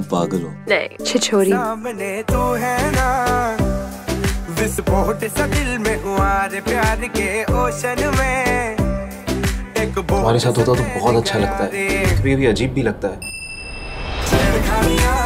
तुम पागल हो। नहीं छिछोरी। सामने तो है ना, विस्फोट सा दिल में हुआ रे प्यार के ओशन में। तुम्हारे साथ होता तो बहुत अच्छा लगता है, कभी कभी अजीब भी लगता है।